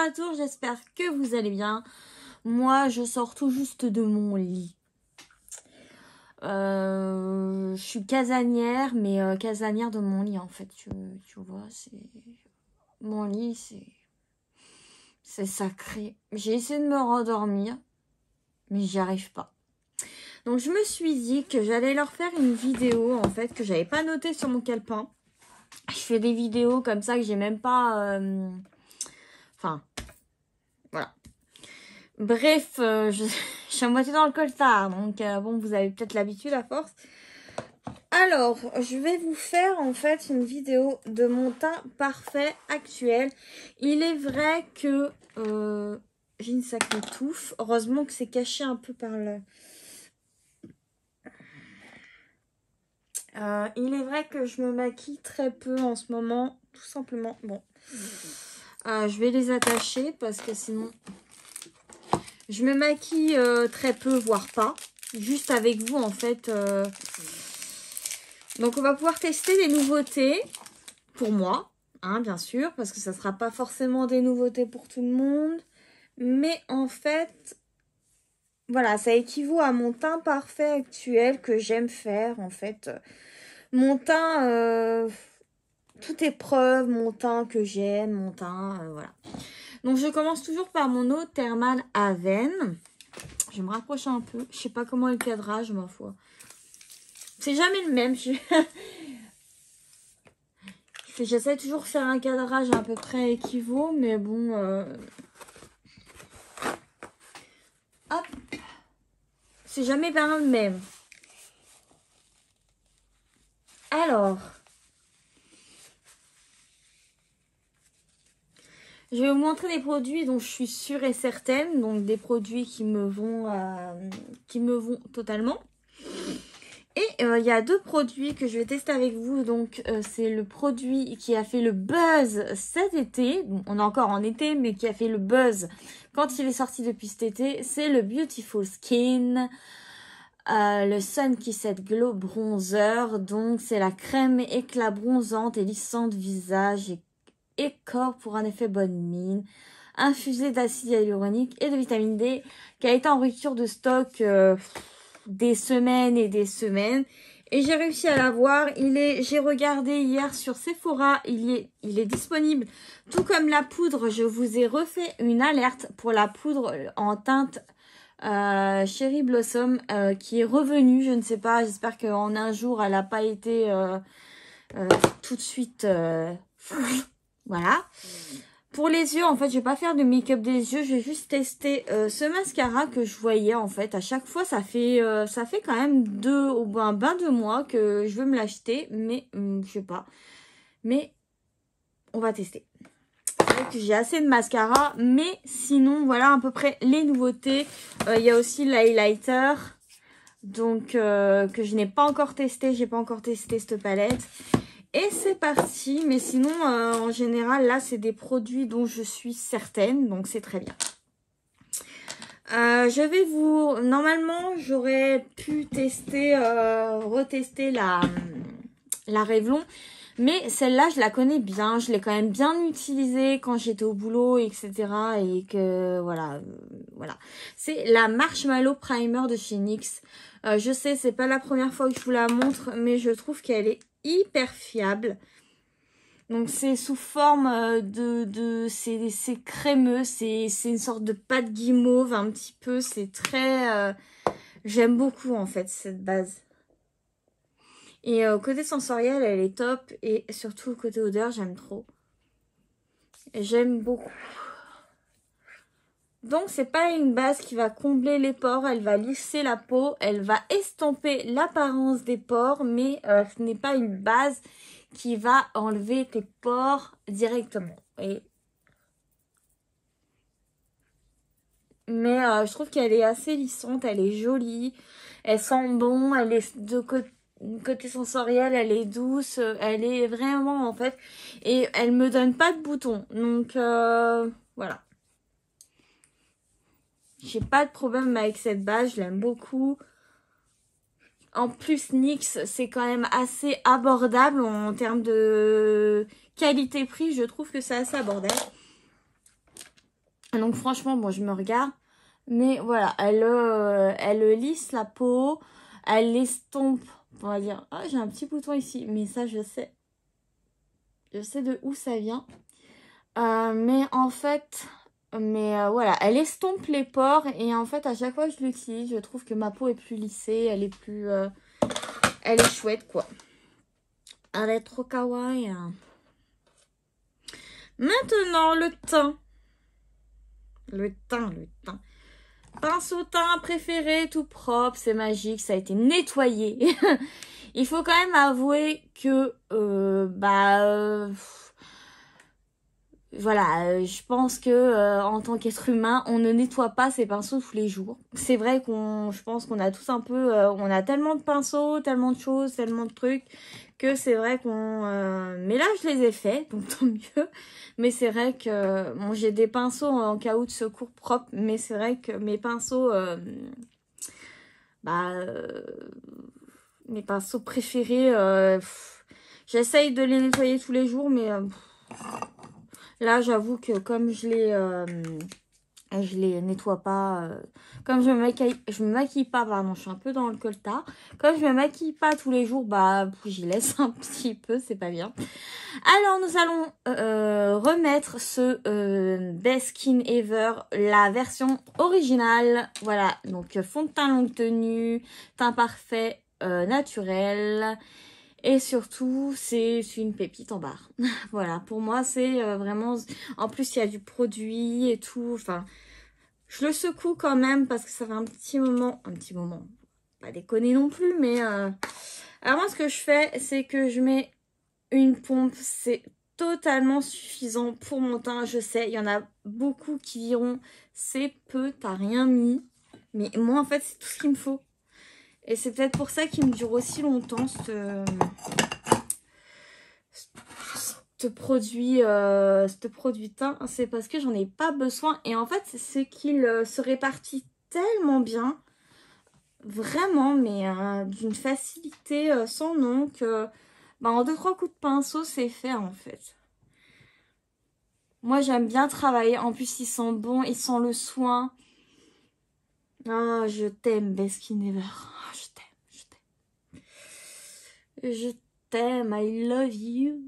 à tous, j'espère que vous allez bien. Moi, je sors tout juste de mon lit. Je suis casanière, mais casanière de mon lit en fait. Tu vois, c'est mon lit, c'est sacré. J'ai essayé de me rendormir, mais j'y arrive pas. Donc je me suis dit que j'allais leur faire une vidéo en fait que j'avais pas notée sur mon calepin. Je fais des vidéos comme ça que j'ai même pas. Enfin, voilà. Bref, je suis à moitié dans le coltard, donc bon, vous avez peut-être l'habitude à force. Alors, je vais vous faire en fait une vidéo de mon teint parfait actuel. Il est vrai que j'ai une sacrée touffe. Heureusement que c'est caché un peu par le... il est vrai que je me maquille très peu en ce moment, tout simplement. Bon, je vais les attacher parce que sinon... Je me maquille très peu, voire pas. Juste avec vous, en fait. Donc, on va pouvoir tester des nouveautés. Pour moi, hein, bien sûr. Parce que ça ne sera pas forcément des nouveautés pour tout le monde. Mais en fait, voilà, ça équivaut à mon teint parfait actuel que j'aime faire, en fait. Mon teint, toute épreuve, mon teint que j'aime, mon teint, voilà. Donc, je commence toujours par mon eau thermale Aven. Je vais me rapprocher un peu. Je sais pas comment est le cadrage, ma foi. C'est jamais le même. J'essaie toujours de faire un cadrage à peu près équivaut, mais bon... Hop. C'est jamais bien le même. Alors... Je vais vous montrer des produits dont je suis sûre et certaine. Donc des produits qui me vont totalement. Et il y a deux produits que je vais tester avec vous. Donc c'est le produit qui a fait le buzz cet été. Bon, on est encore en été, mais qui a fait le buzz quand il est sorti depuis cet été. C'est le Beautiful Skin. Le Sun Kissed Glow Bronzer. Donc c'est la crème éclat bronzante et lissante visage et corps pour un effet bonne mine, infusé d'acide hyaluronique et de vitamine D, qui a été en rupture de stock des semaines et des semaines. Et j'ai réussi à l'avoir. J'ai regardé hier sur Sephora, il est disponible. Tout comme la poudre, je vous ai refait une alerte pour la poudre en teinte Cherry Blossom qui est revenue. Je ne sais pas, j'espère qu'en un jour, elle n'a pas été tout de suite... Voilà. Pour les yeux, en fait, je vais pas faire de make-up des yeux. Je vais juste tester ce mascara que je voyais, en fait. À chaque fois, ça fait quand même un bain de mois que je veux me l'acheter. Mais, je sais pas. Mais, on va tester. C'est vrai que j'ai assez de mascara. Mais, sinon, voilà à peu près les nouveautés. Il y a aussi l'highlighter. Donc, que je n'ai pas encore testé. J'ai pas encore testé cette palette. Et c'est parti, mais sinon, en général, là, c'est des produits dont je suis certaine, donc c'est très bien. Je vais vous... Normalement, j'aurais pu tester, retester la Revlon, mais celle-là, je la connais bien. Je l'ai quand même bien utilisée quand j'étais au boulot, etc. Et que, voilà. C'est la Marshmallow Primer de chez NYX. Je sais, c'est pas la première fois que je vous la montre, mais je trouve qu'elle est hyper fiable. Donc c'est sous forme c'est crémeux, c'est une sorte de pâte guimauve un petit peu, c'est très j'aime beaucoup en fait cette base. Et côté sensoriel, elle est top, et surtout côté odeur, j'aime trop. J'aime beaucoup. Donc c'est pas une base qui va combler les pores, elle va lisser la peau, elle va estomper l'apparence des pores, mais ce n'est pas une base qui va enlever tes pores directement. Mais je trouve qu'elle est assez lissante, elle est jolie, elle sent bon, elle est de côté sensoriel, elle est douce, elle est vraiment en fait, et elle me donne pas de boutons. Donc voilà. J'ai pas de problème avec cette base, je l'aime beaucoup. En plus, NYX, c'est quand même assez abordable en termes de qualité-prix. Je trouve que c'est assez abordable. Donc franchement, bon, je me regarde. Mais voilà, elle lisse la peau. Elle l'estompe. On va dire, ah, j'ai un petit bouton ici. Mais ça, je sais. Je sais de où ça vient. Mais en fait... voilà, elle estompe les pores. Et en fait, à chaque fois que je l'utilise, je trouve que ma peau est plus lissée. Elle est plus... elle est chouette, quoi. Elle est trop kawaii. Hein. Maintenant, le teint. Le teint. Pinceau teint préféré, tout propre, c'est magique, ça a été nettoyé. Il faut quand même avouer que, voilà, je pense que en tant qu'être humain, on ne nettoie pas ses pinceaux tous les jours. C'est vrai je pense qu'on a tous un peu, on a tellement de pinceaux, tellement de choses, tellement de trucs, que c'est vrai mais là, je les ai faits, donc tant mieux. Mais c'est vrai que, bon, j'ai des pinceaux en cas de secours propres, mais c'est vrai que mes pinceaux, bah, mes pinceaux préférés, j'essaye de les nettoyer tous les jours, mais là, j'avoue que comme je les nettoie pas, comme je me maquille pas, pardon, je suis un peu dans le coltard. Comme je me maquille pas tous les jours, bah, j'y laisse un petit peu, c'est pas bien. Alors, nous allons remettre ce Best Skin Ever, la version originale. Voilà, donc fond de teint longue tenue, teint parfait, naturel. Et surtout, c'est une pépite en barre. Voilà, pour moi, c'est vraiment... En plus, il y a du produit et tout. Enfin, je le secoue quand même parce que ça fait un petit moment. Pas déconner non plus, mais... Alors moi, ce que je fais, c'est que je mets une pompe. C'est totalement suffisant pour mon teint. Je sais, il y en a beaucoup qui diront, c'est peu, t'as rien mis. Mais moi, en fait, c'est tout ce qu'il me faut. Et c'est peut-être pour ça qu'il me dure aussi longtemps, ce produit teint. C'est parce que j'en ai pas besoin. Et en fait, c'est qu'il se répartit tellement bien. Vraiment, mais d'une facilité sans nom que... Bah, en 2-3 coups de pinceau, c'est fait en fait. Moi, j'aime bien travailler. En plus, il sent bon, il sent le soin. Ah, je t'aime, Best Skin Ever. Ah, je t'aime. Je t'aime, I love you.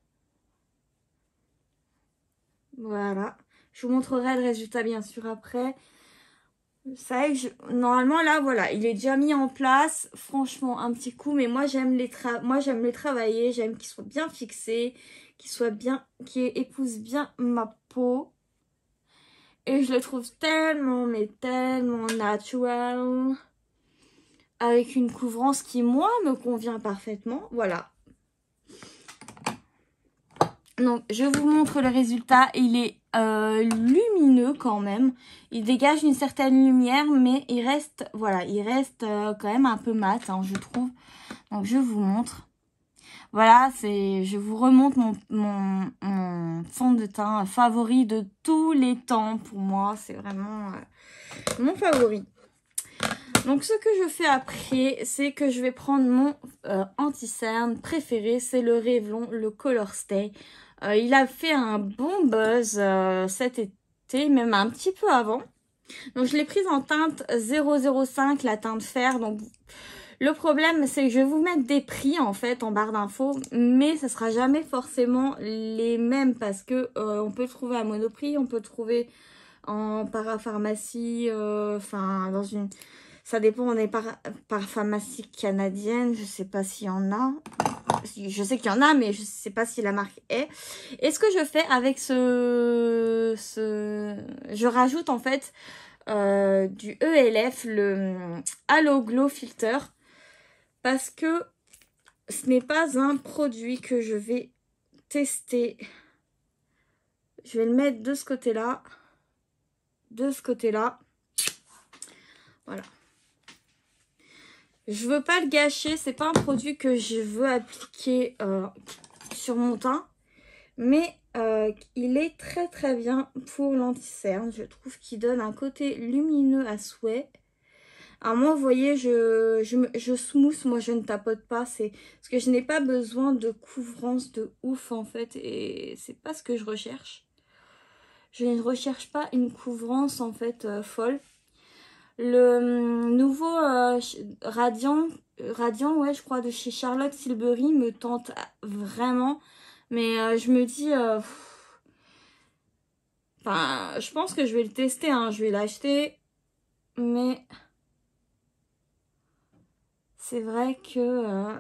Voilà. Je vous montrerai le résultat, bien sûr, après. Ça y est, normalement, là, voilà, il est déjà mis en place. Franchement, un petit coup. Mais moi, j'aime les travailler. J'aime qu'ils soient bien fixés, qu'ils épousent bien ma peau. Et je le trouve tellement, mais tellement naturel. Avec une couvrance qui, moi, me convient parfaitement. Voilà. Donc, je vous montre le résultat. Il est lumineux quand même. Il dégage une certaine lumière, mais il reste, voilà, quand même un peu mat, hein, je trouve. Donc, je vous montre. Voilà, je vous remonte mon fond de teint favori de tous les temps. Pour moi, c'est vraiment mon favori. Donc, ce que je fais après, c'est que je vais prendre mon anti-cerne préféré. C'est le Revlon, le Color Stay. Il a fait un bon buzz cet été, même un petit peu avant. Donc, je l'ai prise en teinte 005, la teinte fer. Donc, le problème, c'est que je vais vous mettre des prix, en fait, en barre d'infos. Mais ça sera jamais forcément les mêmes parce que on peut le trouver à Monoprix, on peut le trouver en parapharmacie, enfin, dans une... Ça dépend, on est parapharmacie canadienne, je sais pas s'il y en a. Je sais qu'il y en a, mais je sais pas si la marque est. Et ce que je fais avec je rajoute en fait du ELF, le Halo Glow Filter. Parce que ce n'est pas un produit que je vais tester. Je vais le mettre de ce côté-là. De ce côté-là. Voilà. Je veux pas le gâcher, c'est pas un produit que je veux appliquer sur mon teint. Mais il est très très bien pour l'anti-cerne. Je trouve qu'il donne un côté lumineux à souhait. Alors moi, vous voyez, je smooth, moi je ne tapote pas. C'est parce que je n'ai pas besoin de couvrance de ouf en fait. Et c'est pas ce que je recherche. Je ne recherche pas une couvrance en fait folle. Le nouveau Radiant, ouais, je crois, de chez Charlotte Tilbury me tente vraiment. Mais je me dis... Enfin, je pense que je vais le tester, hein. Je vais l'acheter. Mais... c'est vrai que...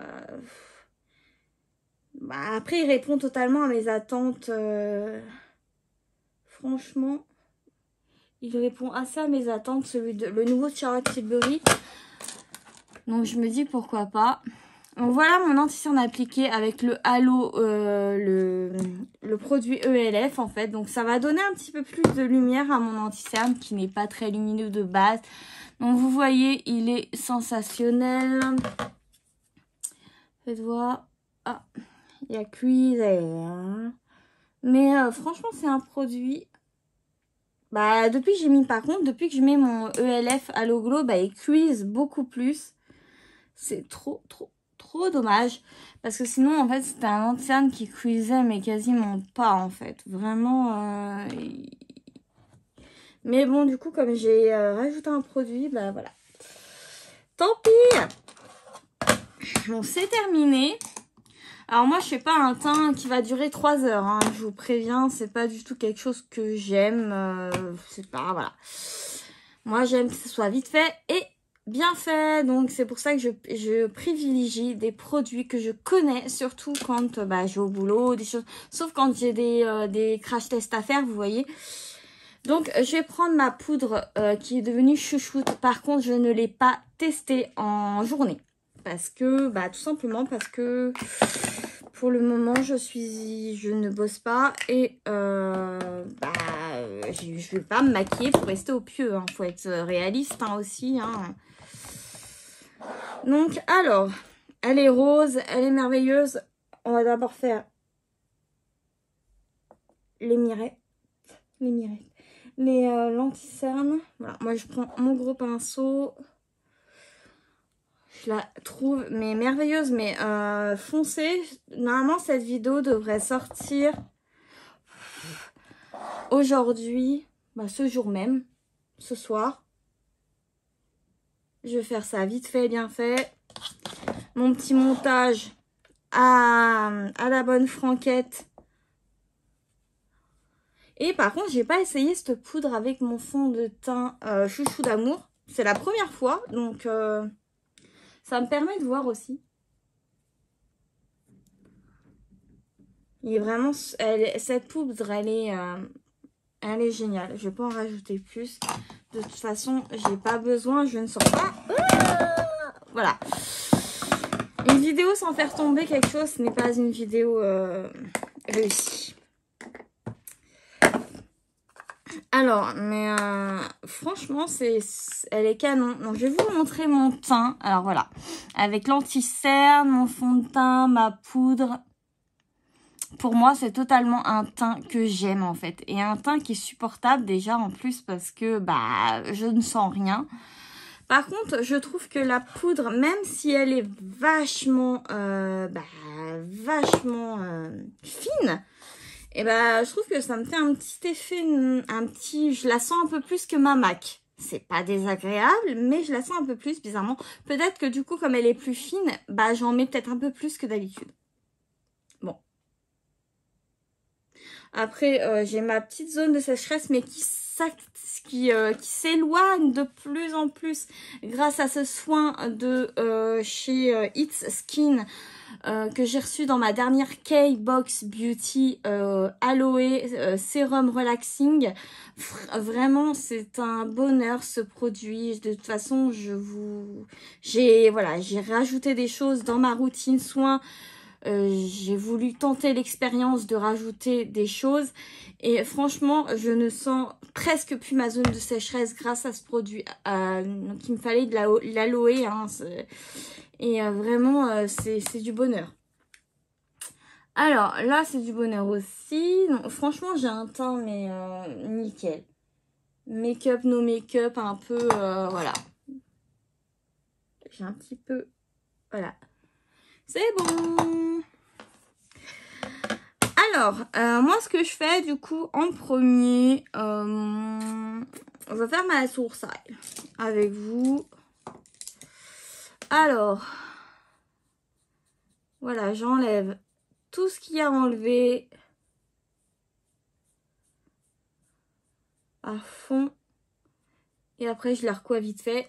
bah, après, il répond totalement à mes attentes. Franchement, il répond assez à mes attentes, le nouveau de Charlotte Tilbury. Donc, je me dis pourquoi pas. Donc, voilà mon anti-cerne appliqué avec le halo, le produit ELF, en fait. Donc, ça va donner un petit peu plus de lumière à mon anti-cerne qui n'est pas très lumineux de base. Donc, vous voyez, il est sensationnel. Faites voir. Ah, il y a cuisine. Mais franchement, c'est un produit... bah, depuis que j'ai mis, par contre, depuis que je mets mon ELF Halo Glow, bah, il cuise beaucoup plus. C'est trop dommage. Parce que sinon, en fait, c'était un anti-cerne qui cuisait, mais quasiment pas, en fait. Vraiment. Mais bon, du coup, comme j'ai rajouté un produit, bah voilà. Tant pis. Bon, c'est terminé. Alors moi, je fais pas un teint qui va durer 3 heures. Hein. Je vous préviens, c'est pas du tout quelque chose que j'aime. C'est pas, voilà. Moi, j'aime que ce soit vite fait et bien fait. Donc, c'est pour ça que je privilégie des produits que je connais. Surtout quand bah, je vais au boulot, des choses. Sauf quand j'ai des crash tests à faire, vous voyez. Donc, je vais prendre ma poudre qui est devenue chouchoute. Par contre, je ne l'ai pas testée en journée. Parce que, bah, tout simplement parce que pour le moment, je ne bosse pas et bah, je vais pas me maquiller pour rester au pieu. Hein. Faut être réaliste hein, aussi. Hein. Donc, alors, elle est rose, elle est merveilleuse. On va d'abord faire les mirettes. Les lenticerne. Voilà, moi je prends mon gros pinceau. Je la trouve mais merveilleuse, mais foncée. Normalement, cette vidéo devrait sortir aujourd'hui, bah, ce jour même, ce soir. Je vais faire ça vite fait, bien fait. Mon petit montage à la bonne franquette. Et par contre, j'ai pas essayé cette poudre avec mon fond de teint chouchou d'amour. C'est la première fois, donc ça me permet de voir aussi. Il est vraiment, cette poudre, elle est géniale. Je vais pas en rajouter plus. De toute façon, j'ai pas besoin. Je ne sens pas. Voilà. Une vidéo sans faire tomber quelque chose, ce n'est pas une vidéo réussie. Alors, mais franchement, elle est canon. Donc, je vais vous montrer mon teint. Alors, voilà. Avec l'anti-cerne, mon fond de teint, ma poudre. Pour moi, c'est totalement un teint que j'aime, en fait. Et un teint qui est supportable, déjà, en plus, parce que, bah, je ne sens rien. Par contre, je trouve que la poudre, même si elle est vachement, fine, et bah, je trouve que ça me fait un petit effet, je la sens un peu plus que ma MAC. C'est pas désagréable, mais je la sens un peu plus, bizarrement. Peut-être que du coup, comme elle est plus fine, bah, j'en mets peut-être un peu plus que d'habitude. Bon. Après, j'ai ma petite zone de sécheresse, mais qui s'éloigne de plus en plus grâce à ce soin de chez It's Skin que j'ai reçu dans ma dernière K-Box Beauty Aloe Serum Relaxing. Vraiment, c'est un bonheur ce produit. De toute façon, j'ai rajouté des choses dans ma routine soin. J'ai voulu tenter l'expérience de rajouter des choses et franchement je ne sens presque plus ma zone de sécheresse grâce à ce produit. Donc il me fallait de l'aloe hein, et vraiment c'est du bonheur. Alors là c'est du bonheur aussi. Donc, franchement j'ai un teint mais nickel. Make-up, no make-up un peu voilà. J'ai un petit peu voilà. C'est bon. Alors, moi, ce que je fais, du coup, en premier, je vais faire ma sourcille avec vous. Alors, voilà, j'enlève tout ce qu'il y a à enlever à fond. Et après, je la recoue vite fait.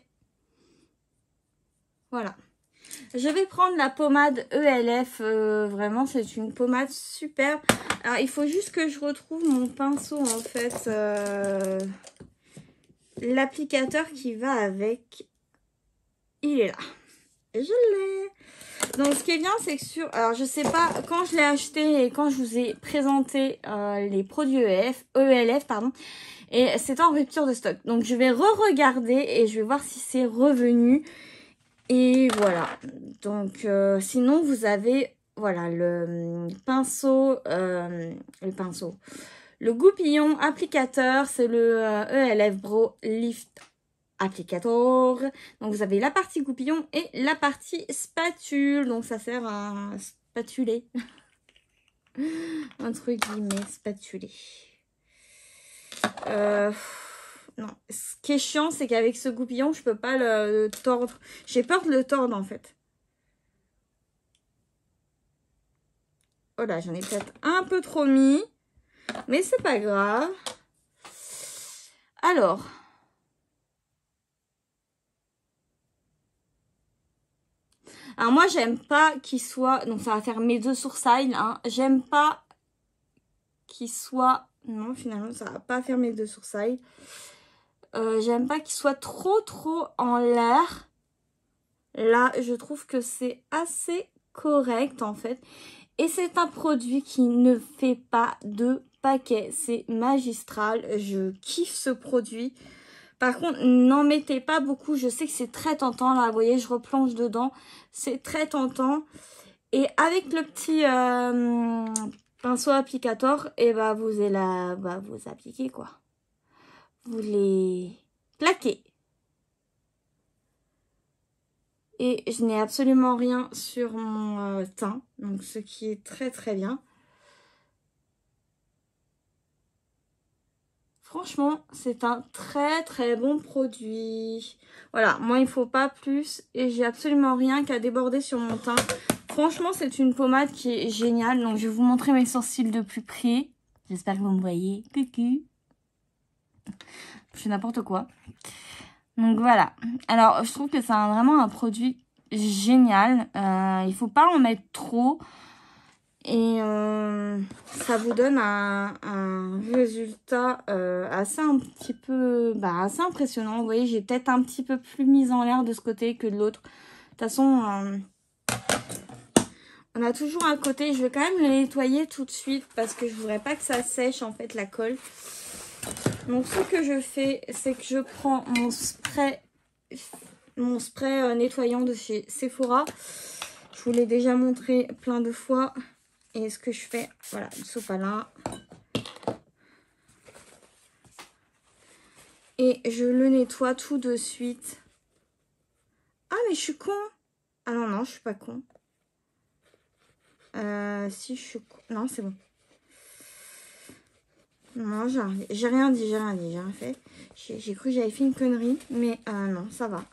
Voilà. Je vais prendre la pommade ELF. Vraiment, c'est une pommade super. Alors, il faut juste que je retrouve mon pinceau, en fait. L'applicateur qui va avec. Il est là. Et je l'ai. Donc, ce qui est bien, c'est que sur... Alors, je sais pas, quand je l'ai acheté et quand je vous ai présenté les produits ELF, pardon, et c'est en rupture de stock. Donc, je vais re-regarder et je vais voir si c'est revenu. Et voilà. Donc, sinon, vous avez, voilà, le pinceau, le goupillon applicateur, c'est le ELF Brow Lift Applicator. Donc, vous avez la partie goupillon et la partie spatule. Donc, ça sert à spatuler. Entre guillemets, spatuler. Non, ce qui est chiant, c'est qu'avec ce goupillon, je peux pas le tordre. J'ai peur de le tordre, en fait. Oh là, j'en ai peut-être un peu trop mis. Mais c'est pas grave. Alors. Alors moi, j'aime pas qu'il soit... Donc ça va faire mes deux sourcils. Hein. J'aime pas qu'il soit... Non, finalement, ça va pas faire mes deux sourcils. J'aime pas qu'il soit trop en l'air. Là, je trouve que c'est assez correct, en fait. Et c'est un produit qui ne fait pas de paquet. C'est magistral. Je kiffe ce produit. Par contre, n'en mettez pas beaucoup. Je sais que c'est très tentant. Là, vous voyez, je replonge dedans. C'est très tentant. Et avec le petit pinceau applicator, et bah, vous vous appliquez, quoi. Vous les plaquez. Et je n'ai absolument rien sur mon teint. Donc, ce qui est très bien. Franchement, c'est un très bon produit. Voilà, moi, il ne faut pas plus. Et j'ai absolument rien qu'à déborder sur mon teint. Franchement, c'est une pommade qui est géniale. Donc, je vais vous montrer mes sourcils de plus près. J'espère que vous me voyez. Coucou. Je fais n'importe quoi. Donc, voilà. Alors, je trouve que c'est vraiment un produit génial. Il ne faut pas en mettre trop. Et ça vous donne un résultat assez assez impressionnant. Vous voyez, j'ai peut-être un petit peu plus mise en l'air de ce côté que de l'autre. De toute façon, on a toujours un côté. Je vais quand même le nettoyer tout de suite parce que je voudrais pas que ça sèche en fait la colle. Donc ce que je fais, c'est que je prends mon spray nettoyant de chez Sephora. Je vous l'ai déjà montré plein de fois. Et ce que je fais, voilà, une sopalin. Et je le nettoie tout de suite. Ah, mais je suis con. Ah non, je suis pas con. Si, je suis con. Non, c'est bon. Non, j'ai rien dit, j'ai rien fait. J'ai cru que j'avais fait une connerie, mais non, ça va.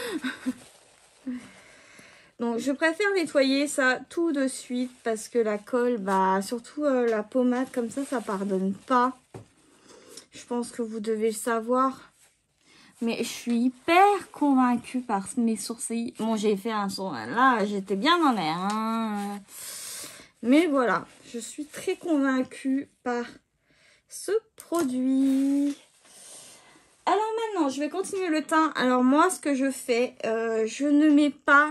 Donc, je préfère nettoyer ça tout de suite parce que la colle, surtout la pommade comme ça pardonne pas. Je pense que vous devez le savoir. Mais je suis hyper convaincue par mes sourcils. Bon, j'ai fait un sourcil. Là, j'étais bien en l'air. Hein. Mais voilà, je suis très convaincue par ce produit. Alors maintenant, je vais continuer le teint. Alors moi, ce que je fais, je ne mets pas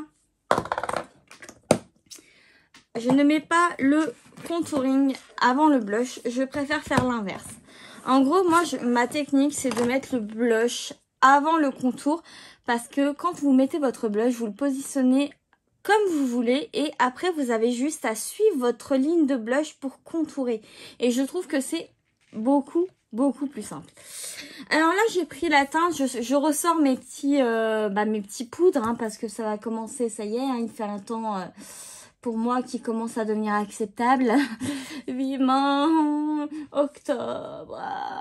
le contouring avant le blush. Je préfère faire l'inverse. En gros, moi, ma technique, c'est de mettre le blush avant le contour. Parce que quand vous mettez votre blush, vous le positionnez comme vous voulez. Et après, vous avez juste à suivre votre ligne de blush pour contourer. Et je trouve que c'est beaucoup plus simple. Alors là, j'ai pris la teinte. Je ressors mes petits poudres. Hein, parce que ça va commencer, ça y est. Hein, il fait un temps pour moi qui commence à devenir acceptable. Vivement octobre.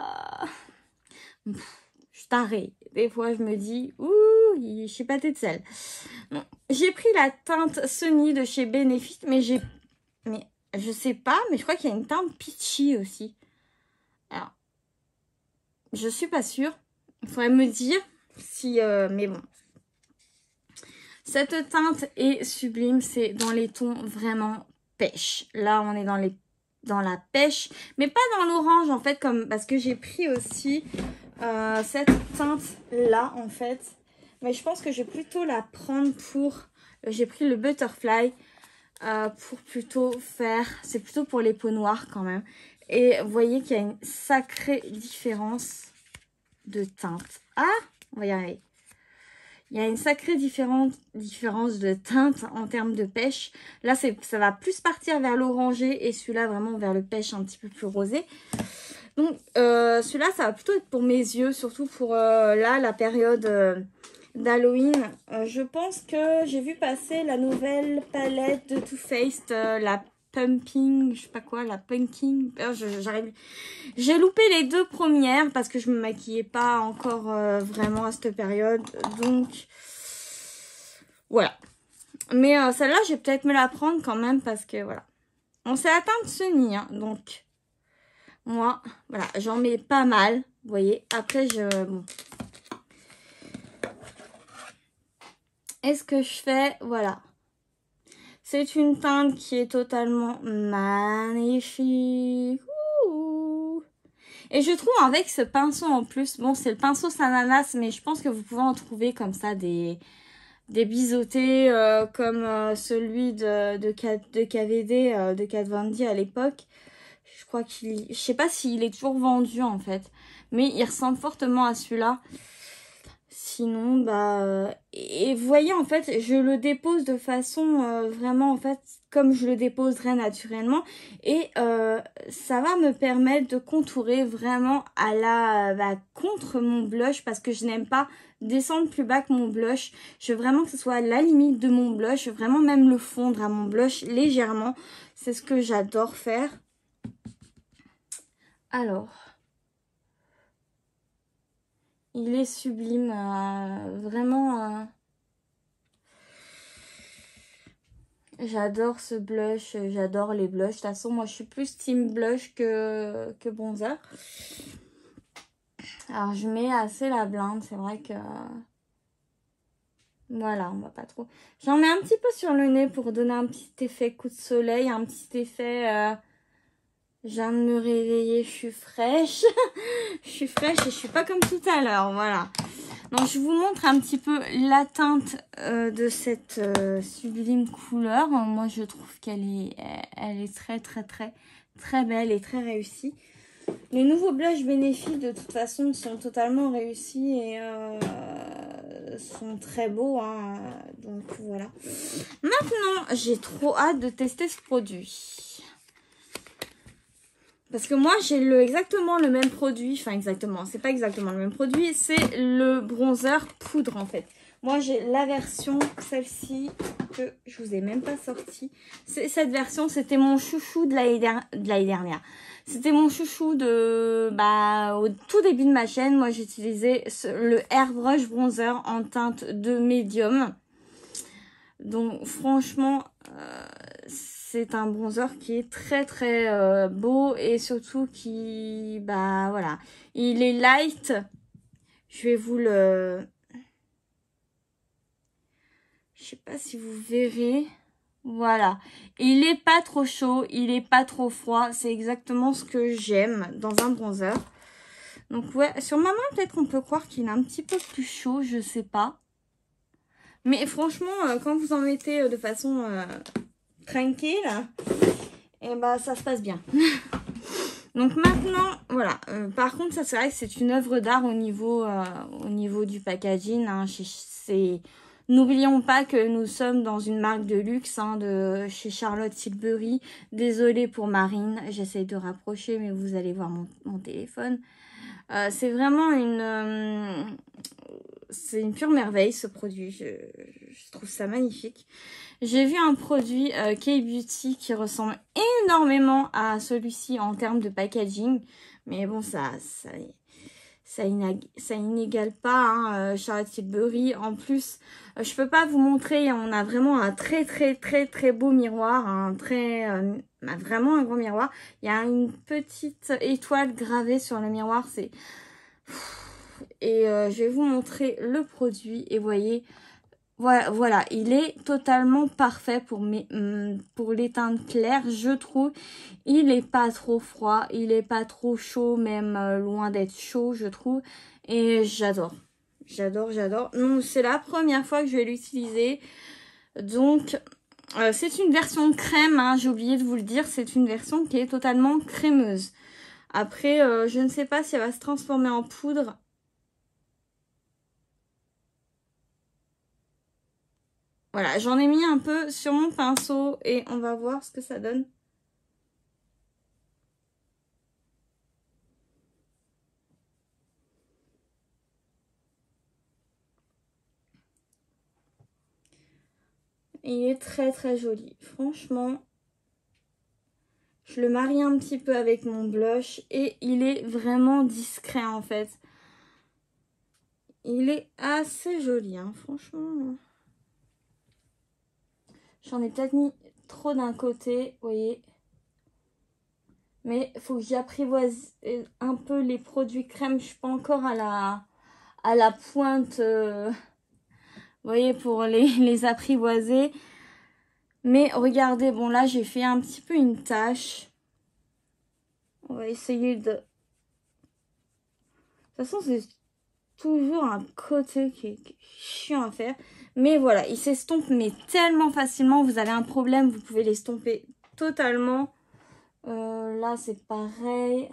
Je suis tarée. Des fois, je me dis, ouh, je suis pâtée de sel. Bon, j'ai pris la teinte semi de chez Benefit, mais je sais pas, mais je crois qu'il y a une teinte peachy aussi. Alors, je suis pas sûre. Il faudrait me dire si, mais bon. Cette teinte est sublime, c'est dans les tons vraiment pêche. Là, on est dans la pêche, mais pas dans l'orange en fait, parce que j'ai pris aussi cette teinte-là en fait. Mais je pense que je vais plutôt la prendre pour... J'ai pris le Butterfly pour plutôt faire... C'est plutôt pour les peaux noires quand même. Et vous voyez qu'il y a une sacrée différence de teinte. Ah, on va y arriver. Il y a une sacrée différence de teinte en termes de pêche. Là, ça va plus partir vers l'orangé et celui-là vraiment vers le pêche un petit peu plus rosé. Donc, celui-là, ça va plutôt être pour mes yeux, surtout pour là, la période d'Halloween. Je pense que j'ai vu passer la nouvelle palette de Too Faced, la Pumping, je sais pas quoi, la Punking. J'arrive. J'ai loupé les 2 premières parce que je me maquillais pas encore vraiment à cette période. Donc, voilà. Mais celle-là, je vais peut-être me la prendre quand même parce que, voilà. On s'est atteint de ce nid, hein, donc, moi, voilà, j'en mets pas mal. Vous voyez, après, bon. Est-ce que je fais, voilà. C'est une teinte qui est totalement magnifique. Ouh. Et je trouve avec ce pinceau en plus, bon c'est le pinceau Sananas, mais je pense que vous pouvez en trouver comme ça des biseautés comme celui de KVD, de Kat Von D à l'époque. Je crois je sais pas s'il est toujours vendu en fait, mais il ressemble fortement à celui-là. Sinon, bah... Et vous voyez, en fait, je le dépose de façon vraiment, en fait, comme je le déposerais naturellement. Et ça va me permettre de contourer vraiment contre mon blush parce que je n'aime pas descendre plus bas que mon blush. Je veux vraiment que ce soit à la limite de mon blush. Je veux vraiment même le fondre à mon blush légèrement. C'est ce que j'adore faire. Alors... Il est sublime, vraiment. J'adore ce blush, j'adore les blushs. De toute façon, moi, je suis plus team blush que bronzer. Alors, je mets assez la blinde, c'est vrai que... Voilà, on va pas trop... J'en mets un petit peu sur le nez pour donner un petit effet coup de soleil, un petit effet... Je viens de me réveiller, je suis fraîche. Je suis fraîche et je suis pas comme tout à l'heure, voilà. Donc, je vous montre un petit peu la teinte de cette sublime couleur. Moi, je trouve qu'elle est très, très, très, très belle et très réussie. Les nouveaux blushs Benefit, de toute façon, sont totalement réussis et sont très beaux. Hein. Donc, voilà. Maintenant, j'ai trop hâte de tester ce produit. Parce que moi, j'ai exactement le même produit. Enfin, exactement. C'est pas exactement le même produit. C'est le bronzer poudre, en fait. Moi, j'ai la version, celle-ci, que je vous ai même pas sortie. Cette version, c'était mon chouchou de l'année dernière. C'était mon chouchou au tout début de ma chaîne. Moi, j'utilisais le Airbrush Bronzer en teinte de médium. Donc, franchement... c'est un bronzer qui est très très beau et surtout qui, voilà, il est light. Je vais vous le... Je sais pas si vous verrez. Voilà. Il est pas trop chaud, il est pas trop froid. C'est exactement ce que j'aime dans un bronzer. Donc ouais, sur ma main, peut-être qu'on peut croire qu'il est un petit peu plus chaud, je sais pas. Mais franchement, quand vous en mettez de façon... tranquille, et ça se passe bien. Donc maintenant, voilà. Par contre, ça c'est vrai que c'est une œuvre d'art au niveau du packaging. Hein. N'oublions pas que nous sommes dans une marque de luxe de chez Charlotte Tilbury. Désolée pour Marine, j'essaye de rapprocher, mais vous allez voir mon téléphone. C'est vraiment c'est une pure merveille ce produit. Je trouve ça magnifique. J'ai vu un produit K-Beauty qui ressemble énormément à celui-ci en termes de packaging. Mais bon, ça inégale pas hein, Charlotte Tilbury. En plus, je peux pas vous montrer. On a vraiment un très beau miroir. Vraiment un gros miroir. Il y a une petite étoile gravée sur le miroir. Et je vais vous montrer le produit. Et vous voyez... Voilà, il est totalement parfait pour les teintes claires, je trouve. Il est pas trop froid, il est pas trop chaud, même loin d'être chaud, je trouve. Et j'adore. J'adore. Donc, c'est la première fois que je vais l'utiliser. Donc, c'est une version crème, hein, j'ai oublié de vous le dire. C'est une version qui est totalement crémeuse. Après, je ne sais pas si elle va se transformer en poudre. Voilà, j'en ai mis un peu sur mon pinceau et on va voir ce que ça donne. Il est très joli. Franchement, je le marie un petit peu avec mon blush et il est vraiment discret en fait. Il est assez joli, hein, franchement. J'en ai peut-être mis trop d'un côté, vous voyez. Mais il faut que j'apprivoise un peu les produits crème. Je suis pas encore à la pointe, vous voyez, pour les apprivoiser. Mais regardez, bon là, j'ai fait un petit peu une tache. On va essayer de... De toute façon, c'est toujours un côté qui est chiant à faire. Mais voilà, il s'estompe mais tellement facilement. Vous avez un problème, vous pouvez l'estomper totalement. Là, c'est pareil.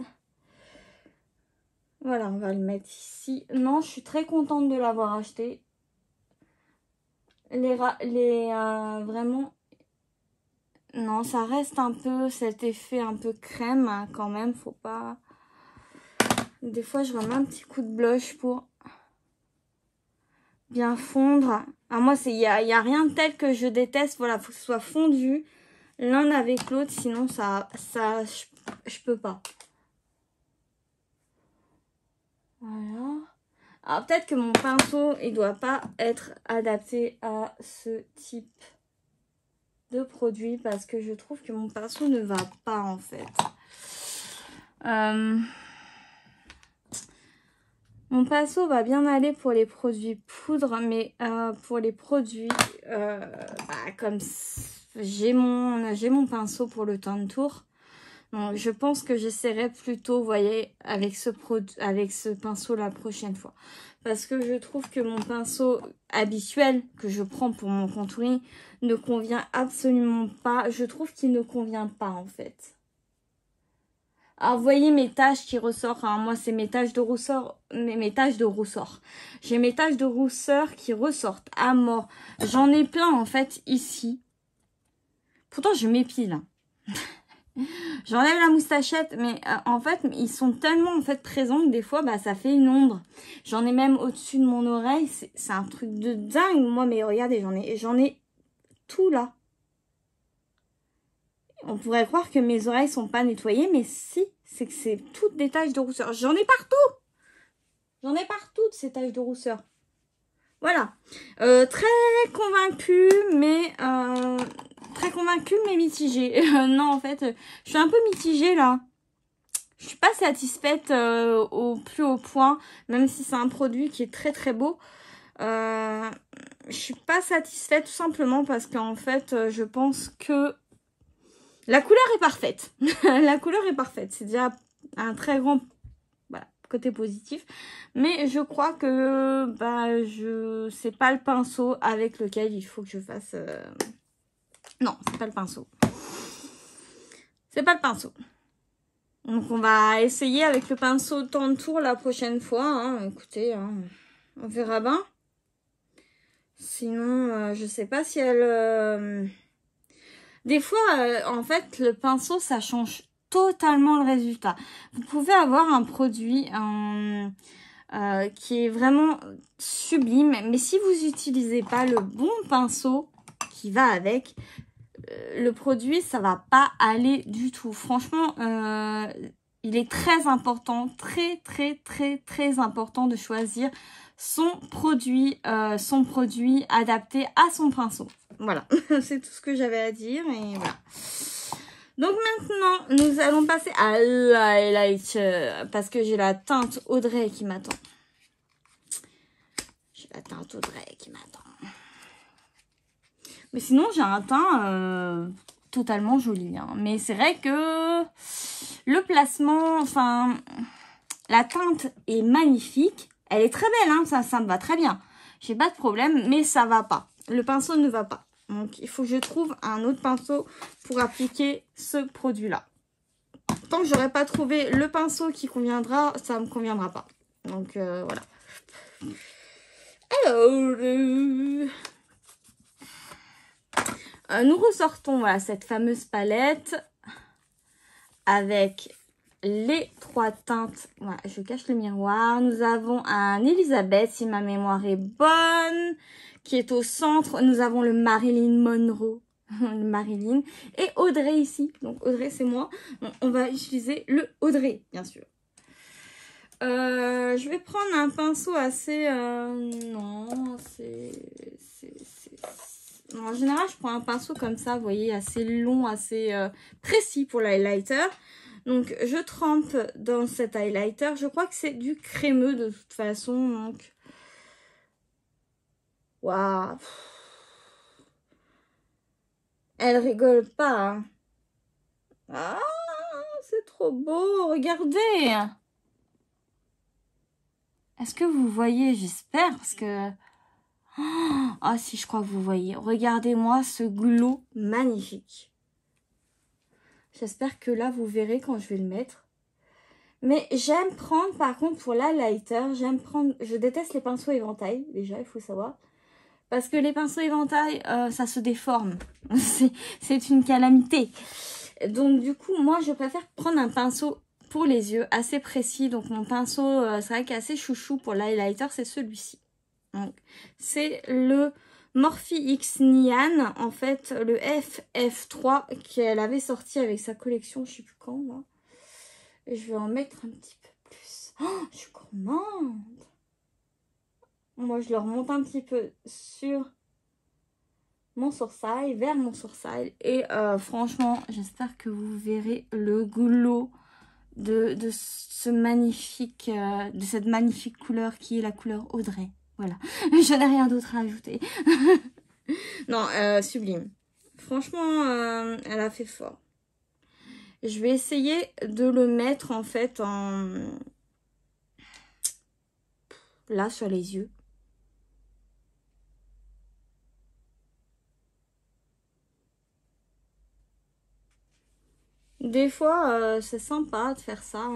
Voilà, on va le mettre ici. Non, je suis très contente de l'avoir acheté. Vraiment... Non, ça reste un peu cet effet un peu crème hein, quand même. Faut pas... Des fois, je remets un petit coup de blush pour bien fondre. Alors moi, il y a rien de tel que je déteste. Voilà, faut que ce soit fondu l'un avec l'autre. Sinon, je peux pas. Voilà. Alors peut-être que mon pinceau, il doit pas être adapté à ce type de produit. Parce que je trouve que mon pinceau ne va pas en fait. Mon pinceau va bien aller pour les produits poudre, mais pour les produits, comme j'ai mon pinceau pour le temps de tour, donc je pense que j'essaierai plutôt, vous voyez, avec ce pinceau la prochaine fois. Parce que je trouve que mon pinceau habituel que je prends pour mon contouring ne convient absolument pas. Je trouve qu'il ne convient pas en fait. Alors, vous voyez mes taches qui ressortent. Hein. Moi, c'est mes taches de rousseur. Mes taches de rousseur. J'ai mes taches de rousseur qui ressortent à mort. J'en ai plein, en fait, ici. Pourtant, je m'épile. Hein. J'enlève la moustachette, mais en fait, ils sont tellement en fait présents que des fois, ça fait une ombre. J'en ai même au-dessus de mon oreille. C'est un truc de dingue. Moi, mais regardez, j'en ai tout là. On pourrait croire que mes oreilles sont pas nettoyées, mais si, c'est que c'est toutes des taches de rousseur. J'en ai partout. J'en ai partout de ces taches de rousseur. Voilà. Très convaincue, mais mitigée. Non, en fait, je suis un peu mitigée là. Je suis pas satisfaite au plus haut point, même si c'est un produit qui est très beau. Je suis pas satisfaite tout simplement parce qu'en fait, je pense que la couleur est parfaite. La couleur est parfaite. C'est déjà un très grand côté positif. Mais je crois que c'est pas le pinceau avec lequel il faut que je fasse... Non, c'est pas le pinceau. C'est pas le pinceau. Donc on va essayer avec le pinceau temps de tour la prochaine fois. Hein. Écoutez, hein, on verra bien. Sinon, je sais pas si elle... Des fois, en fait, le pinceau, ça change totalement le résultat. Vous pouvez avoir un produit qui est vraiment sublime. Mais si vous n'utilisez pas le bon pinceau qui va avec, le produit, ça va pas aller du tout. Franchement, il est très important, très important de choisir son produit adapté à son pinceau. Voilà, c'est tout ce que j'avais à dire et voilà. Donc maintenant, nous allons passer à l'highlight parce que j'ai la teinte Audrey qui m'attend. J'ai la teinte Audrey qui m'attend. Mais sinon, j'ai un teint totalement joli. Hein. Mais c'est vrai que le placement, enfin, la teinte est magnifique. Elle est très belle, hein, ça me va très bien. J'ai pas de problème, mais ça va pas. Le pinceau ne va pas. Donc, il faut que je trouve un autre pinceau pour appliquer ce produit-là. Tant que j'aurai pas trouvé le pinceau qui conviendra, ça me conviendra pas. Donc, voilà. Alors... nous ressortons voilà, cette fameuse palette avec les 3 teintes. Voilà, je cache le miroir. Nous avons un Elisabeth, si ma mémoire est bonne, qui est au centre. Nous avons le Marilyn Monroe, le Marilyn, et Audrey ici. Donc Audrey, c'est moi. Bon, on va utiliser le Audrey, bien sûr. Je vais prendre un pinceau assez... non, en général, je prends un pinceau comme ça, vous voyez, assez long, assez précis pour l'highlighter. Donc, je trempe dans cet highlighter. Je crois que c'est du crémeux de toute façon. Donc, waouh. Elle rigole pas. Hein. Ah, c'est trop beau. Regardez. Est-ce que vous voyez? J'espère parce que... Ah si, je crois que vous voyez. Regardez-moi ce glow magnifique. J'espère que là, vous verrez quand je vais le mettre. Mais j'aime prendre, par contre, pour l'highlighter, je déteste les pinceaux éventail, déjà, il faut savoir. Parce que les pinceaux éventail, ça se déforme. C'est une calamité. Donc, du coup, moi, je préfère prendre un pinceau pour les yeux, assez précis. Donc, mon pinceau, c'est vrai qu'assez chouchou pour l'highlighter, c'est celui-ci. Donc, c'est le Morphe X Nian, en fait, le FF3 qu'elle avait sorti avec sa collection, je sais plus quand, là. Et je vais en mettre un petit peu plus. Oh, je suis gourmande. Moi, je le remonte un petit peu sur mon sourcil, vers mon sourcil. Et franchement, j'espère que vous verrez le glow de cette magnifique couleur qui est la couleur Audrey. Voilà, je n'ai rien d'autre à ajouter. Non, sublime. Franchement, elle a fait fort. Je vais essayer de le mettre en fait là sur les yeux. Des fois, c'est sympa de faire ça.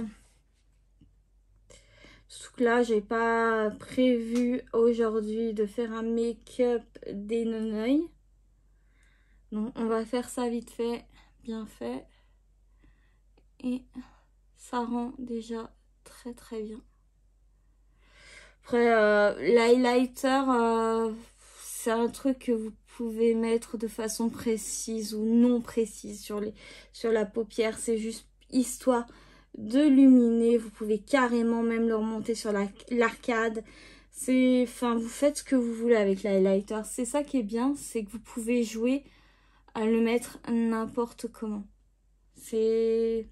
Surtout que là, j'ai pas prévu aujourd'hui de faire un make-up des nonoïs. Donc, on va faire ça vite fait, bien fait. Et ça rend déjà très bien. Après, l'highlighter, c'est un truc que vous pouvez mettre de façon précise ou non précise sur la paupière. C'est juste histoire de luminer. Vous pouvez carrément même le remonter sur l'arcade. Enfin, vous faites ce que vous voulez avec l'highlighter. C'est ça qui est bien, c'est que vous pouvez jouer à le mettre n'importe comment. C'est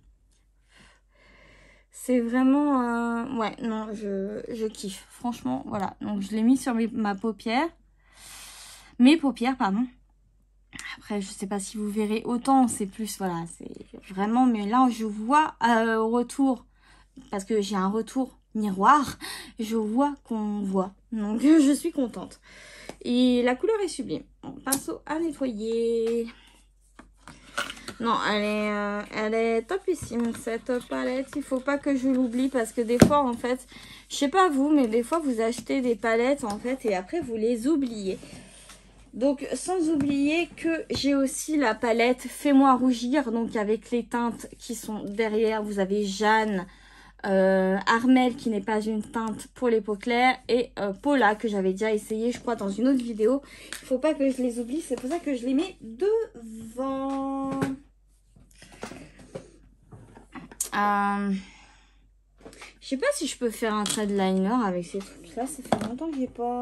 vraiment... Ouais, non, je kiffe. Franchement, voilà. Donc, je l'ai mis sur ma paupière. Mes paupières, pardon. Après, je sais pas si vous verrez autant. C'est plus, voilà, c'est vraiment... Mais là, je vois au retour, parce que j'ai un retour miroir, je vois qu'on voit. Donc, je suis contente. Et la couleur est sublime. Bon, pinceau à nettoyer. Non, elle est topissime cette palette. Il faut pas que je l'oublie parce que des fois, en fait, je sais pas vous, mais des fois, vous achetez des palettes, en fait, et après, vous les oubliez. Donc, sans oublier que j'ai aussi la palette Fais-moi rougir, donc avec les teintes qui sont derrière. Vous avez Jeanne, Armel qui n'est pas une teinte pour les peaux claires et Paula que j'avais déjà essayé je crois dans une autre vidéo. Il faut pas que je les oublie, c'est pour ça que je les mets devant. Je sais pas si je peux faire un trait de liner avec ces trucs là, ça fait longtemps que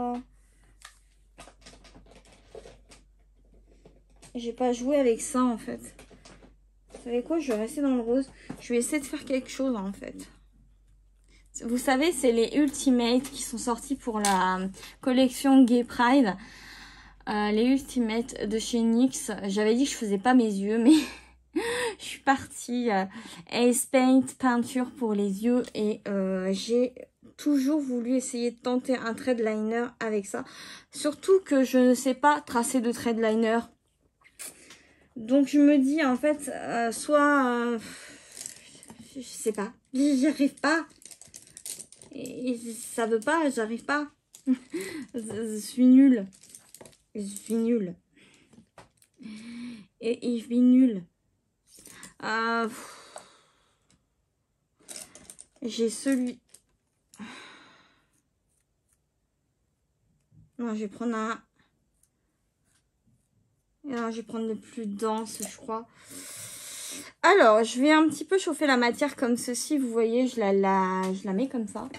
j'ai pas joué avec ça en fait. Vous savez quoi, je vais rester dans le rose. Je vais essayer de faire quelque chose en fait. Vous savez, c'est les Ultimates qui sont sortis pour la collection Gay Pride. Les Ultimates de chez NYX. J'avais dit que je faisais pas mes yeux, mais je suis partie Ace Paint peinture pour les yeux. Et j'ai toujours voulu essayer de tenter un trait de liner avec ça. Surtout que je ne sais pas tracer de trait de liner. Donc je me dis en fait, je sais pas, j'y arrive pas. Et ça veut pas, j'arrive pas. Je suis nulle. Je suis nulle. Et je suis nulle. J'ai celui... Non, je vais prendre un... Alors, je vais prendre le plus dense, je crois. Alors, je vais un petit peu chauffer la matière comme ceci. Vous voyez, je la mets comme ça.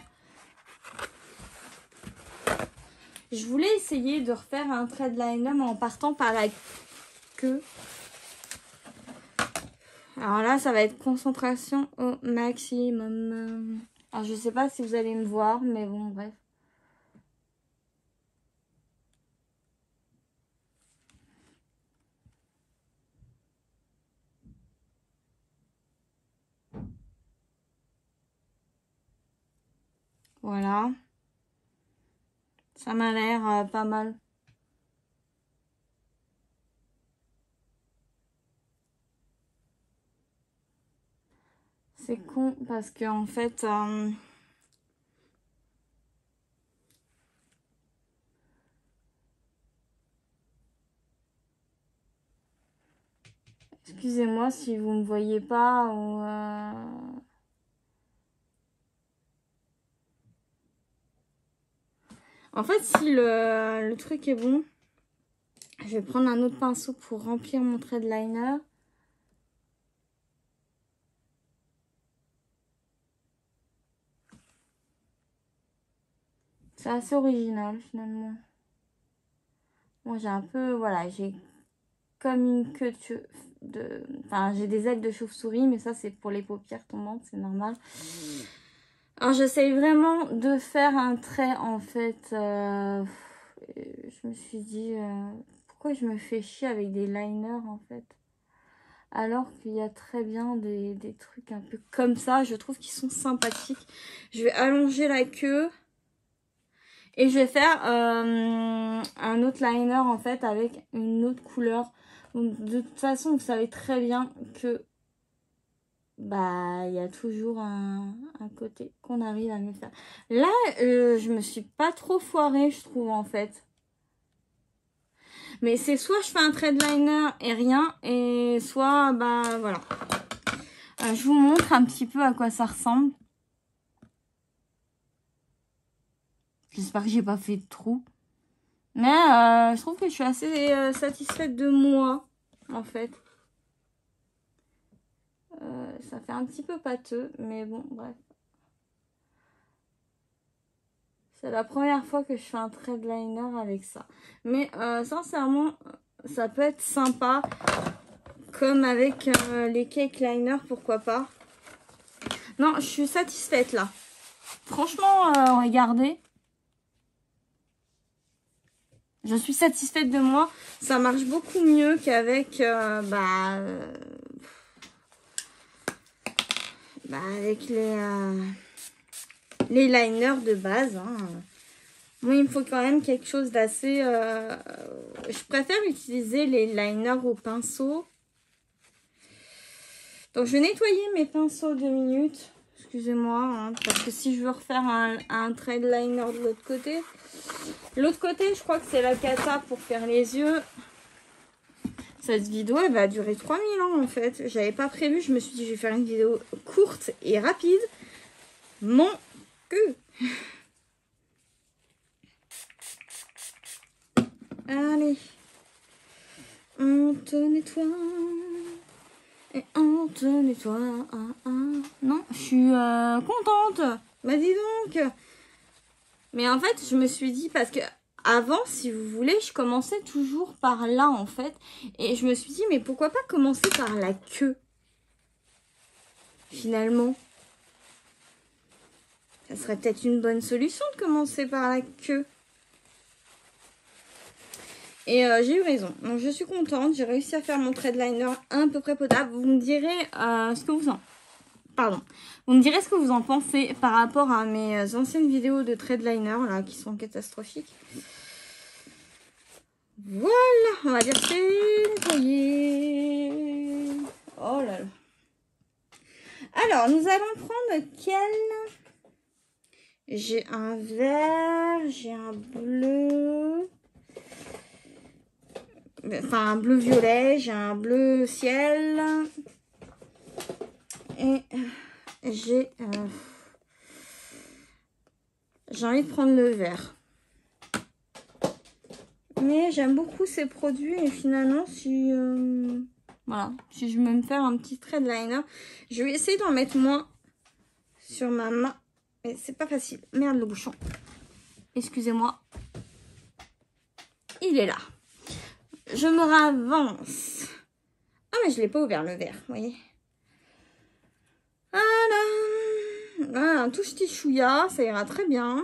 Je voulais essayer de refaire un trait de liner en partant par la queue. Alors là, ça va être concentration au maximum. Alors, je sais pas si vous allez me voir, mais bon, bref. Voilà. Ça m'a l'air pas mal. C'est con parce que en fait... Excusez-moi si vous ne me voyez pas ou... En fait, si le truc est bon, je vais prendre un autre pinceau pour remplir mon trait de liner. C'est assez original finalement. Moi, j'ai un peu, voilà, j'ai comme une queue de... Enfin, j'ai des ailes de chauve-souris, mais ça, c'est pour les paupières tombantes, c'est normal. Alors, j'essaye vraiment de faire un trait, en fait. Je me suis dit, pourquoi je me fais chier avec des liners, en fait? Alors qu'il y a très bien des trucs un peu comme ça. Je trouve qu'ils sont sympathiques. Je vais allonger la queue. Et je vais faire un autre liner, en fait, avec une autre couleur. Donc, de toute façon, vous savez très bien que... Bah, il y a toujours un côté qu'on arrive à mieux faire. Là, je me suis pas trop foirée, je trouve, en fait. Mais c'est soit je fais un trait de liner et rien, et soit, bah, voilà. Je vous montre un petit peu à quoi ça ressemble. J'espère que j'ai pas fait de trou. Mais je trouve que je suis assez satisfaite de moi, en fait. Ça fait un petit peu pâteux, mais bon, bref. C'est la première fois que je fais un trait de liner avec ça. Mais sincèrement, ça peut être sympa. Comme avec les cake liners, pourquoi pas. Non, je suis satisfaite là. Franchement, regardez. Je suis satisfaite de moi. Ça marche beaucoup mieux qu'avec avec les liners de base. Hein. Moi, il me faut quand même quelque chose d'assez... je préfère utiliser les liners au pinceau. Donc, je vais nettoyer mes pinceaux 2 minutes. Excusez-moi, hein, parce que si je veux refaire un trait de liner de l'autre côté... L'autre côté, je crois que c'est la cata pour faire les yeux. Cette vidéo, elle va durer 3000 ans en fait. J'avais pas prévu, je me suis dit je vais faire une vidéo courte et rapide. mon cul. Allez, on te nettoie. Et on te nettoie. Non, je suis contente. Bah dis donc. Mais en fait, je me suis dit, parce que avant, si vous voulez, je commençais toujours par là, en fait. Et je me suis dit, mais pourquoi pas commencer par la queue, finalement. Ça serait peut-être une bonne solution de commencer par la queue. Et j'ai eu raison. Donc, je suis contente. J'ai réussi à faire mon trait de liner à peu près potable. Vous me direz ce que vous en... Pardon. Vous me direz ce que vous en pensez par rapport à mes anciennes vidéos de trait de liner, là, qui sont catastrophiques. Voilà. On va dire c'est nettoyé. Oh là là. Alors, nous allons prendre quel... J'ai un vert, j'ai un bleu... Enfin, un bleu violet, j'ai un bleu ciel. Et j'ai envie de prendre le vert. Mais j'aime beaucoup ces produits. Et finalement, si voilà, si je veux me faire un petit trait de liner, je vais essayer d'en mettre moins sur ma main. Mais c'est pas facile. Merde, le bouchon. Excusez-moi. Il est là. Je me ravance. Ah, mais je l'ai pas ouvert le verre, vous voyez. Voilà, un tout petit chouïa, ça ira très bien.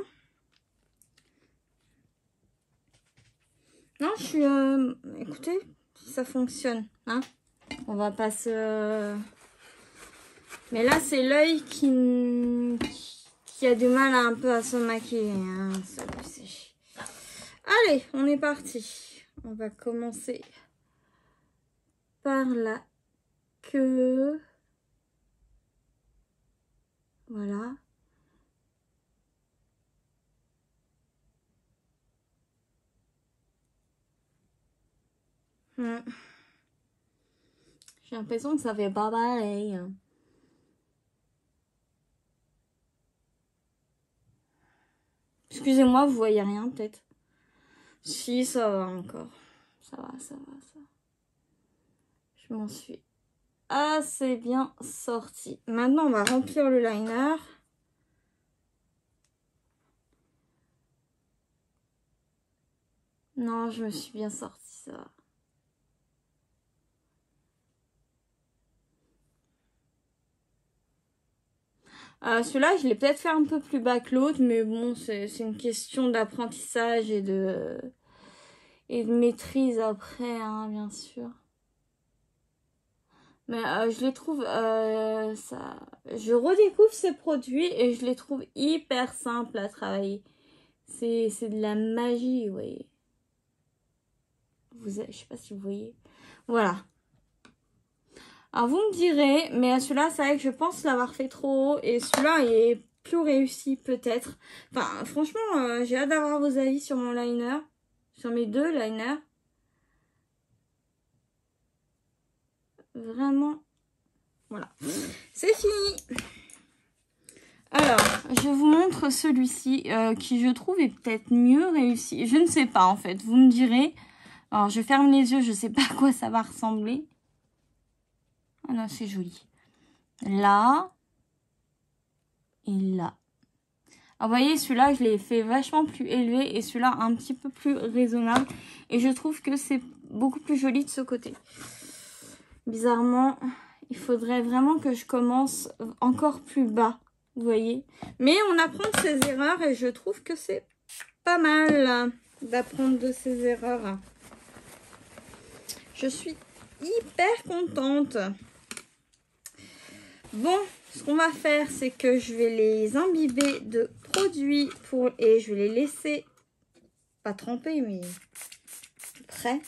Non, je suis... écoutez, si ça fonctionne, hein. On va pas se... Mais là, c'est l'œil qui a du mal un peu à se maquiller. Hein. Allez, on est parti. On va commencer par la queue. Voilà. J'ai l'impression que ça fait pas pareil. Excusez-moi, vous voyez rien peut-être. Si, ça va encore. Ça va. Je m'en suis assez bien sortie. Maintenant, on va remplir le liner. Non, je me suis bien sortie, ça va. Celui-là, je l'ai peut-être fait un peu plus bas que l'autre, mais bon, c'est une question d'apprentissage et de maîtrise après, hein, bien sûr. Mais je les trouve, je redécouvre ces produits et je les trouve hyper simples à travailler. C'est de la magie, vous voyez. Je sais pas si vous voyez. Voilà. Alors vous me direz, mais celui-là, c'est vrai que je pense l'avoir fait trop haut et celui-là est plus réussi peut-être. Enfin, franchement, j'ai hâte d'avoir vos avis sur mon liner, sur mes deux liners. Vraiment, voilà. C'est fini. Alors, je vous montre celui-ci qui, je trouve, est peut-être mieux réussi. Je ne sais pas, en fait. Vous me direz. Alors, je ferme les yeux. Je ne sais pas à quoi ça va ressembler. Ah non, c'est joli. Là. Et là. Alors, vous voyez, celui-là, je l'ai fait vachement plus élevé. Et celui-là, un petit peu plus raisonnable. Et je trouve que c'est beaucoup plus joli de ce côté. Bizarrement, il faudrait vraiment que je commence encore plus bas. Vous voyez, mais on apprend de ses erreurs et je trouve que c'est pas mal d'apprendre de ses erreurs. Je suis hyper contente. Bon, ce qu'on va faire, c'est que je vais les imbiber de produits et je vais les laisser, pas tremper, mais prêts.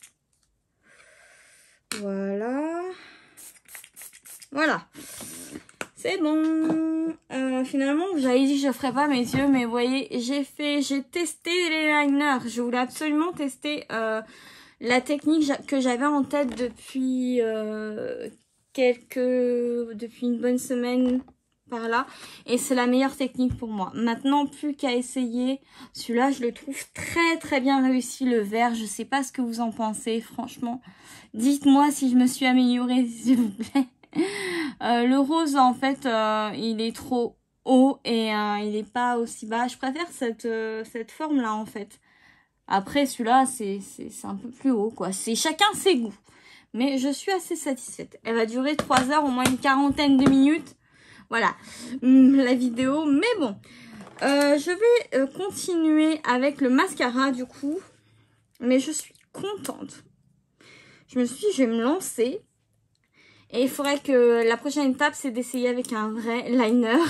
Voilà. Voilà. C'est bon. Finalement, j'avais dit que je ferais pas mes yeux, mais vous voyez, j'ai testé les liners. Je voulais absolument tester la technique que j'avais en tête depuis une bonne semaine, par là. Et c'est la meilleure technique pour moi. Maintenant, plus qu'à essayer. Celui-là, je le trouve très très bien réussi, le vert. Je sais pas ce que vous en pensez, franchement. Dites-moi si je me suis améliorée, s'il vous plaît. Le rose, en fait, il est trop haut et il est pas aussi bas. Je préfère cette forme-là, en fait. Après, celui-là, c'est un peu plus haut, quoi. C'est chacun ses goûts. Mais je suis assez satisfaite. Elle va durer 3 heures, au moins une quarantaine de minutes. Voilà, la vidéo. Mais bon, je vais continuer avec le mascara, du coup. Mais je suis contente. Je me suis dit, je vais me lancer. Et il faudrait que la prochaine étape, c'est d'essayer avec un vrai liner.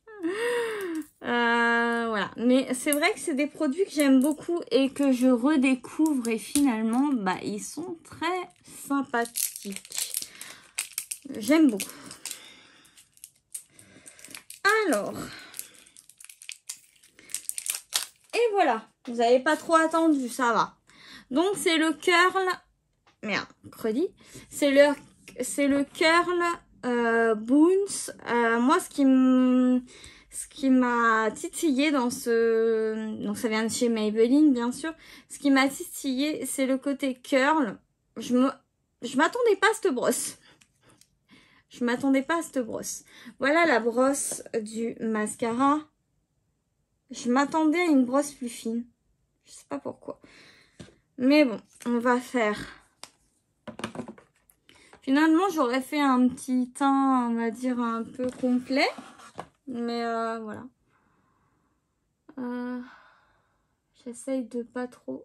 Voilà. Mais c'est vrai que c'est des produits que j'aime beaucoup et que je redécouvre. Et finalement, bah, ils sont très sympathiques. J'aime beaucoup. Alors. Et voilà. Vous n'avez pas trop attendu, ça va. Donc, c'est le curl. Merde, crédit. C'est le curl Boons. Moi, ce qui m'a titillé dans ce... Donc, ça vient de chez Maybelline, bien sûr. Ce qui m'a titillé, c'est le côté curl. Je m'attendais pas à cette brosse. Je m'attendais pas à cette brosse. Voilà la brosse du mascara. Je m'attendais à une brosse plus fine. Je sais pas pourquoi. Mais bon, on va faire... Finalement, j'aurais fait un petit teint, on va dire, un peu complet. Mais voilà. J'essaye de pas trop...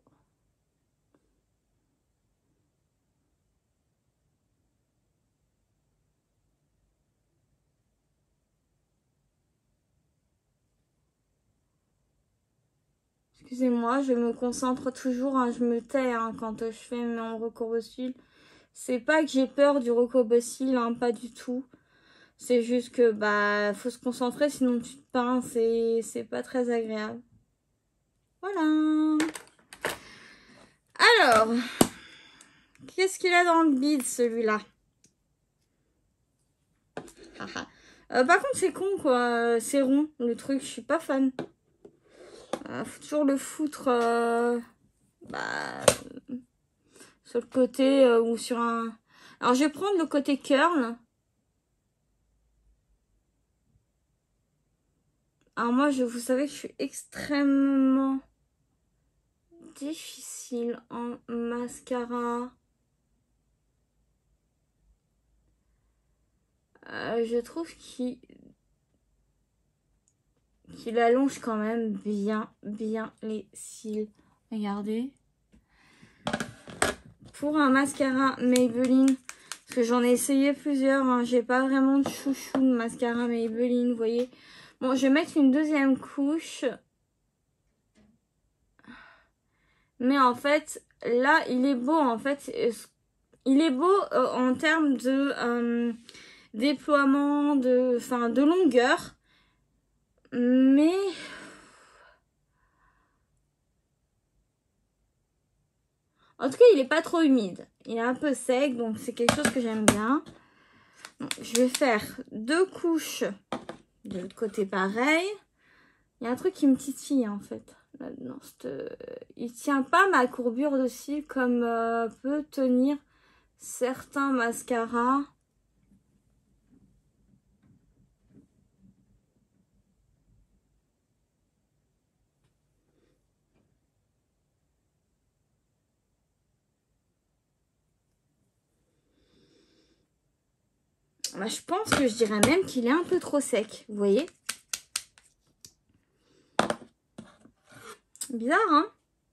Excusez-moi, je me concentre toujours, hein, je me tais hein, quand je fais mon recours au cils. C'est pas que j'ai peur du recours au cils, hein, pas du tout. C'est juste que bah faut se concentrer, sinon tu te peins, c'est pas très agréable. Voilà. Alors, qu'est-ce qu'il a dans le bide celui-là? Par contre c'est con quoi, c'est rond le truc, je suis pas fan. Faut toujours le foutre bah, sur le côté ou sur un... Alors je vais prendre le côté curl. Alors moi vous savez que je suis extrêmement difficile en mascara. Je trouve qu'il allonge quand même bien les cils. Regardez. Pour un mascara Maybelline, parce que j'en ai essayé plusieurs, hein, j'ai pas vraiment de chouchou de mascara Maybelline, vous voyez. Bon, je vais mettre une deuxième couche. Mais en fait, là, il est beau, en fait. Il est beau en termes de déploiement, de longueur. Mais... En tout cas, il est pas trop humide. Il est un peu sec, donc c'est quelque chose que j'aime bien. Donc, je vais faire 2 couches de l'autre côté pareil. Il y a un truc qui me titille en fait. Là-dedans, il tient pas ma courbure de cils comme peut tenir certains mascaras. Bah, je pense que je dirais même qu'il est un peu trop sec, vous voyez? Bizarre, hein?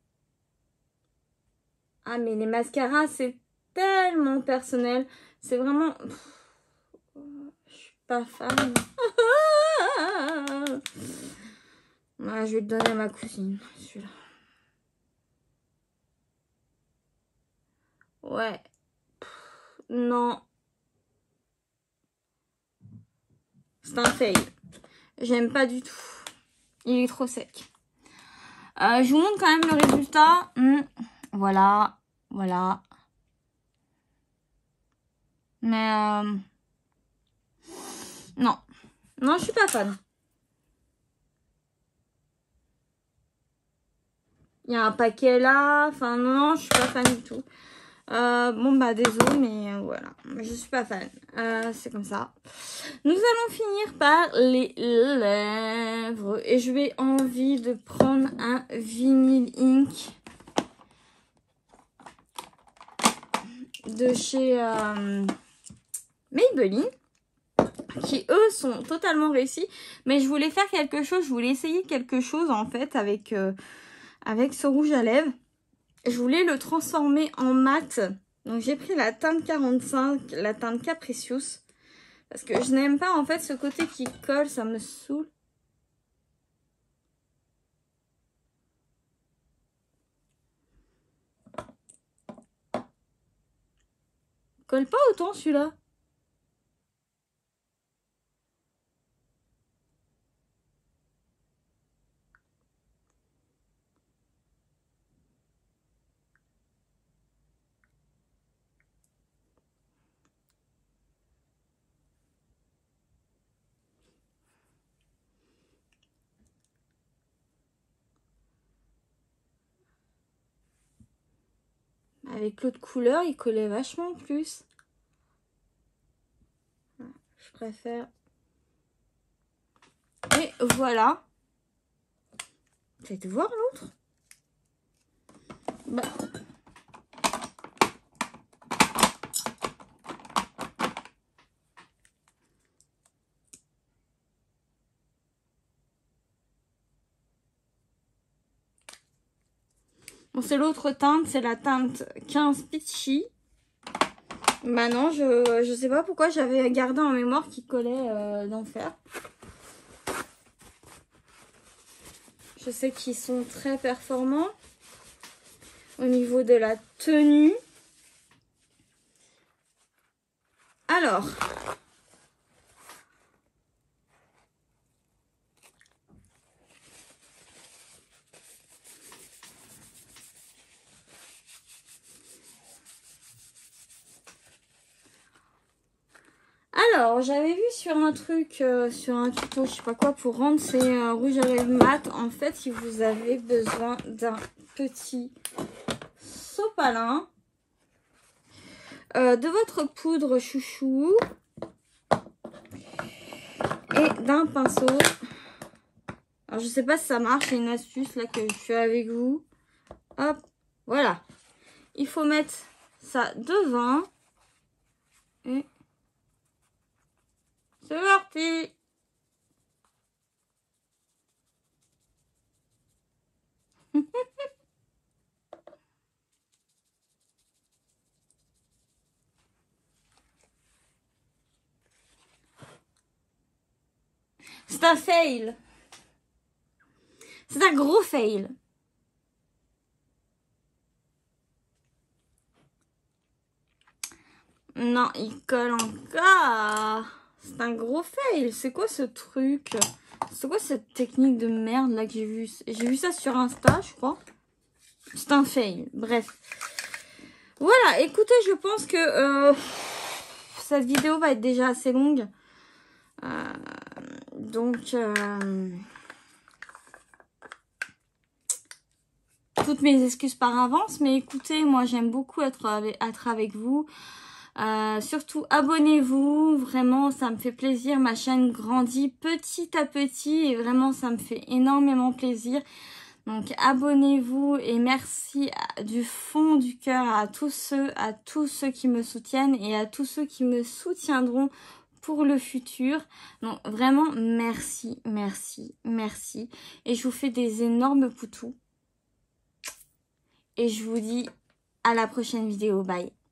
Ah, mais les mascaras, c'est tellement personnel. C'est vraiment... Je suis pas fan. Ouais, je vais le donner à ma cousine, celui-là. Ouais. Non. C'est un fail. J'aime pas du tout. Il est trop sec. Je vous montre quand même le résultat. Voilà. Voilà. Mais non. Non, je suis pas fan. Il y a un paquet là. Enfin, non, je suis pas fan du tout. Bon, bah, désolé, mais voilà. Je suis pas fan. C'est comme ça. Nous allons finir par les lèvres. Et je vais envie de prendre un Vinyl Ink de chez Maybelline, qui eux sont totalement réussis. Mais je voulais faire quelque chose, je voulais essayer quelque chose en fait avec, avec ce rouge à lèvres. Je voulais le transformer en mat. Donc j'ai pris la teinte 45, la teinte Capricious. Parce que je n'aime pas en fait ce côté qui colle, ça me saoule. Colle pas autant celui-là. Avec l'autre couleur, il collait vachement plus. Je préfère. Et voilà. Faites voir l'autre. Bah. Bon, c'est l'autre teinte, c'est la teinte 15 Peachy. Bah non, je sais pas pourquoi j'avais gardé en mémoire qu'il collait d'enfer. Je sais qu'ils sont très performants au niveau de la tenue. Alors, j'avais vu sur un truc, sur un tuto, je sais pas quoi, pour rendre ces rouges à lèvres mat, en fait, si vous avez besoin d'un petit sopalin, de votre poudre chouchou et d'un pinceau. Alors, je sais pas si ça marche, c'est une astuce là que je fais avec vous. Hop, voilà. Il faut mettre ça devant. Et c'est parti. C'est un fail. C'est un gros fail. Non, il colle encore. C'est un gros fail. C'est quoi ce truc? C'est quoi cette technique de merde là que j'ai vu? J'ai vu ça sur Insta, je crois. C'est un fail. Bref. Voilà, écoutez, je pense que cette vidéo va être déjà assez longue. Donc, toutes mes excuses par avance. Mais écoutez, moi, j'aime beaucoup être avec vous. Surtout, abonnez-vous. Vraiment, ça me fait plaisir. Ma chaîne grandit petit à petit. Et vraiment, ça me fait énormément plaisir. Donc, abonnez-vous. Et merci du fond du cœur à tous ceux qui me soutiennent. Et à tous ceux qui me soutiendront pour le futur. Donc vraiment merci, merci, merci. Et je vous fais des énormes poutous. Et je vous dis à la prochaine vidéo. Bye.